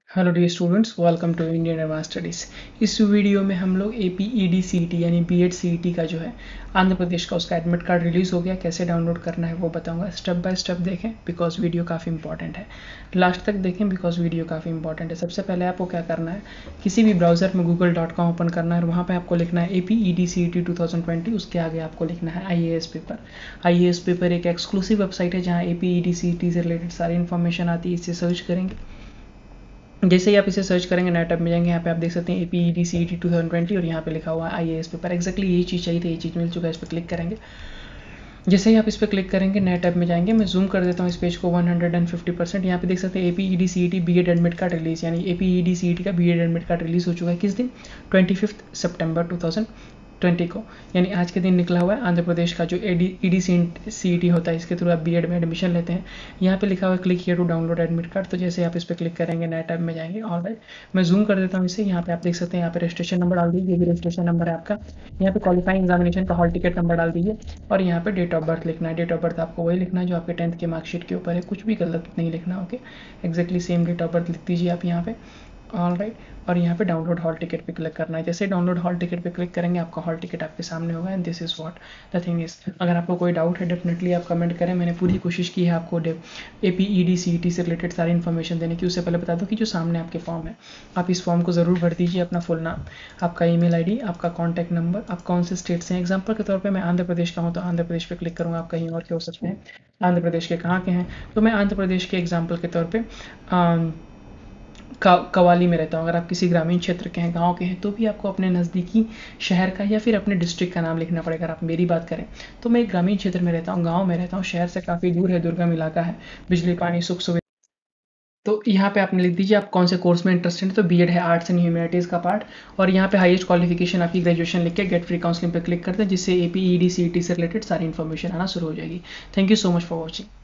Hello dear students, welcome to Indian advance studies. इस video में हम लोग APED CET यानी BEd CET का जो है आंध्र प्रदेश का उसका एडमिट कार्ड रिलीज़ हो गया, कैसे डाउनलोड करना है वो बताऊंगा। स्टेप बाय स्टेप देखें बिकॉज वीडियो काफ़ी इंपॉर्टेंट है। लास्ट तक देखें बिकॉज वीडियो काफ़ी इंपॉर्टेंट है। सबसे पहले आपको क्या करना है, किसी भी ब्राउज़र में google.com ओपन करना है और वहाँ पर आपको लिखना है APED CET 2020। उसके आगे आपको लिखना है IAS पेपर। IAS पेपर एक एक्सक्लूसिव वेबसाइट है जहाँ APED CET से रिलेटेड सारी इन्फॉर्मेशन आती है। इससे सर्च करेंगे, जैसे ही आप इसे सर्च करेंगे नए टैब में जाएंगे, यहाँ पे आप देख सकते हैं APED CET 2020 और यहाँ पे लिखा हुआ है IAS पेपर। एक्जैक्टली यही चीज़ चाहिए थी, ये चीज़ मिल चुका है। इस पर क्लिक करेंगे, जैसे ही आप इस पर क्लिक करेंगे नए टैब में जाएंगे। मैं जूम कर देता हूँ इस पेज को 150%। यहाँ पे देख सकते हैं APED CET BEd admit card release, यानी APED CET का BEd एडमिट कार्ड रिलीज हो चुका है। किस दिन? 25 सितंबर 2020 को, यानी आज के दिन निकला हुआ है। आंध्र प्रदेश का जो ED CET होता है, इसके थ्रू आप BEd में एडमिशन लेते हैं। यहाँ पे लिखा हुआ है click here to download admit card. तो जैसे आप इस पर क्लिक करेंगे नए टैब में जाएंगे। ऑलराइट, मैं जूम कर देता हूँ इसे। यहाँ पे आप देख सकते हैं, यहाँ पे रजिस्ट्रेशन नंबर डाल दीजिए, ये भी रजिस्ट्रेशन नंबर है आपका। यहाँ पे क्वालिफाइंग एग्जामिनेशन का हॉल टिकट नंबर डाल दीजिए और यहाँ पे डेट ऑफ बर्थ लिखना है। डेट ऑफ बर्थ आपको वही लिखना है जो आपके 10th के मार्कशीट के ऊपर है, कुछ भी गलत नहीं लिखना। Okay, exactly same date of birth लिख दीजिए आप यहाँ पे। ऑल राइट, और यहाँ पे डाउनलोड हॉल टिकट पे क्लिक करना है। जैसे डाउनलोड हॉल टिकट पे क्लिक करेंगे, आपका हॉल टिकट आपके सामने होगा। And this is what the thing is. अगर आपको कोई डाउट है डेफिनेटली आप कमेंट करें। मैंने पूरी कोशिश की है आपको APED CET से रिलेटेड सारी इन्फॉर्मेशन देने की। उससे पहले बता दो कि जो सामने आपके फॉर्म है, आप इस फॉर्म को ज़रूर भर दीजिए। अपना फुल नाम, आपका email ID, आपका कॉन्टैक्ट नंबर, आप कौन से स्टेट से हैं। एग्जाम्पल के तौर पर मैं आंध्र प्रदेश का हूँ तो आंध्र प्रदेश पर क्लिक करूँगा। आप कहीं और के हो सकते हैं, आंध्र प्रदेश के कहाँ के हैं। तो मैं आंध्र प्रदेश के एग्जाम्पल के तौर पर कवाली में रहता हूँ। अगर आप किसी ग्रामीण क्षेत्र के हैं, गांव के हैं, तो भी आपको अपने नज़दीकी शहर का या फिर अपने डिस्ट्रिक्ट का नाम लिखना पड़ेगा। अगर आप मेरी बात करें तो मैं एक ग्रामीण क्षेत्र में रहता हूँ, गांव में रहता हूँ, शहर से काफ़ी दूर है, दुर्गम इलाका है, बिजली पानी सुख सुविधा। तो यहाँ पे आपने लिख दीजिए आप कौन से कोर्स में इंटरेस्टेड है। तो BEd है, आर्ट्स एंड ह्यूमैनिटीज़ का पार्ट। और यहाँ पे हाईएस्ट क्वालिफिकेशन आपकी ग्रेजुएशन लिख के गेट फ्री काउंसलिंग पे क्लिक करते हैं, जिससे APED CET से रिलेटेड सारी इन्फॉर्मेशन आना शुरू हो जाएगी। Thank you so much for watching.